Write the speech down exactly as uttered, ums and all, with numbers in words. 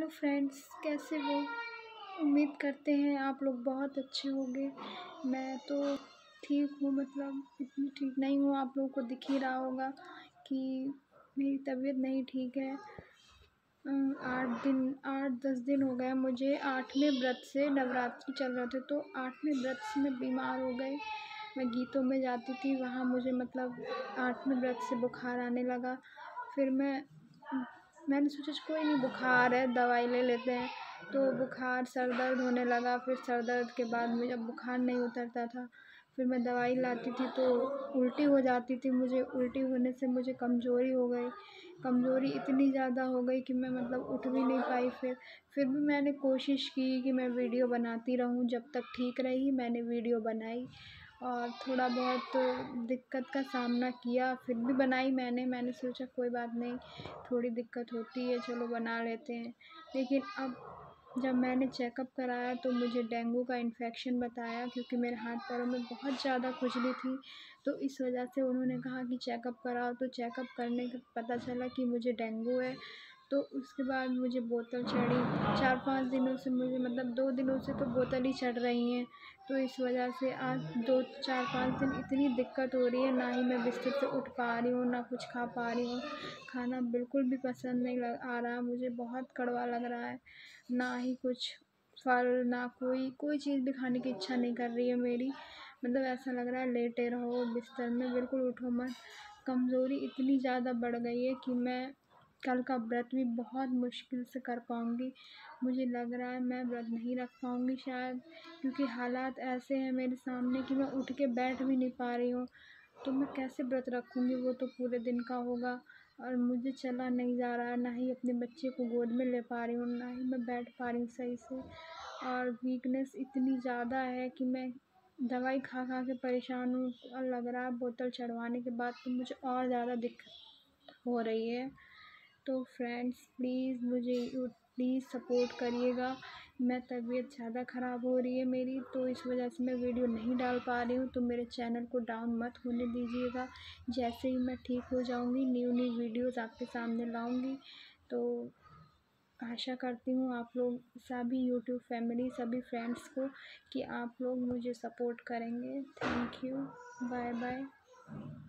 Hello friends, कैसे हो? उम्मीद करते हैं आप लोग बहुत अच्छे होंगे। मैं तो ठीक हूँ, मतलब इतनी ठीक नहीं हूँ। आप लोगों को दिख ही रहा होगा कि मेरी तबीयत नहीं ठीक है। अम, आठ दिन आठ दस दिन हो गए मुझे। आठवें व्रत से नवरात्रि चल रहे थे, तो आठवें व्रत से मैं बीमार हो गई। मैं गीतों में जाती थी, वहाँ मुझे मतलब आठवें व्रत से बुखार आने लगा। फिर मैं मैंने सोचा कोई नहीं, बुखार है, दवाई ले लेते हैं। तो बुखार सर दर्द होने लगा। फिर सर दर्द के बाद मुझे जब बुखार नहीं उतरता था, फिर मैं दवाई लाती थी तो उल्टी हो जाती थी। मुझे उल्टी होने से मुझे कमज़ोरी हो गई। कमज़ोरी इतनी ज़्यादा हो गई कि मैं मतलब उठ भी नहीं पाई। फिर फिर भी मैंने कोशिश की कि मैं वीडियो बनाती रहूं। जब तक ठीक रही मैंने वीडियो बनाई और थोड़ा बहुत दिक्कत का सामना किया, फिर भी बनाई मैंने। मैंने सोचा कोई बात नहीं, थोड़ी दिक्कत होती है, चलो बना लेते हैं। लेकिन अब जब मैंने चेकअप कराया तो मुझे डेंगू का इन्फेक्शन बताया, क्योंकि मेरे हाथ पैरों में बहुत ज़्यादा खुजली थी। तो इस वजह से उन्होंने कहा कि चेकअप कराओ। तो चेकअप करने के पता चला कि मुझे डेंगू है। तो उसके बाद मुझे बोतल चढ़ी। चार पाँच दिनों से मुझे, मतलब दो दिनों से तो बोतल ही चढ़ रही हैं। तो इस वजह से आज दो चार पाँच दिन इतनी दिक्कत हो रही है, ना ही मैं बिस्तर से उठ पा रही हूँ, ना कुछ खा पा रही हूँ। खाना बिल्कुल भी पसंद नहीं लग आ रहा मुझे, बहुत कड़वा लग रहा है। ना ही कुछ फल, ना कोई कोई चीज़ भी खाने की इच्छा नहीं कर रही है मेरी। मतलब ऐसा लग रहा है लेटे रहो बिस्तर में, बिल्कुल उठो मत। कमज़ोरी इतनी ज़्यादा बढ़ गई है कि मैं कल का व्रत भी बहुत मुश्किल से कर पाऊँगी। मुझे लग रहा है मैं व्रत नहीं रख पाऊँगी शायद, क्योंकि हालात ऐसे हैं मेरे सामने कि मैं उठ के बैठ भी नहीं पा रही हूँ। तो मैं कैसे व्रत रखूँगी? वो तो पूरे दिन का होगा और मुझे चला नहीं जा रहा है, ना ही अपने बच्चे को गोद में ले पा रही हूँ, ना ही मैं बैठ पा रही हूँ सही से। और वीकनेस इतनी ज़्यादा है कि मैं दवाई खा खा के परेशान हूँ। और लग रहा है बोतल चढ़वाने के बाद तो मुझे और ज़्यादा दिक्कत हो रही है। तो फ्रेंड्स प्लीज़ मुझे यू प्लीज़ सपोर्ट करिएगा। मैं तबीयत ज़्यादा ख़राब हो रही है मेरी, तो इस वजह से मैं वीडियो नहीं डाल पा रही हूँ। तो मेरे चैनल को डाउन मत होने दीजिएगा। जैसे ही मैं ठीक हो जाऊँगी न्यू न्यू वीडियोज़ आपके सामने लाऊँगी। तो आशा करती हूँ आप लोग सभी यूट्यूब फैमिली, सभी फ्रेंड्स को, कि आप लोग मुझे सपोर्ट करेंगे। Thank you, bye bye.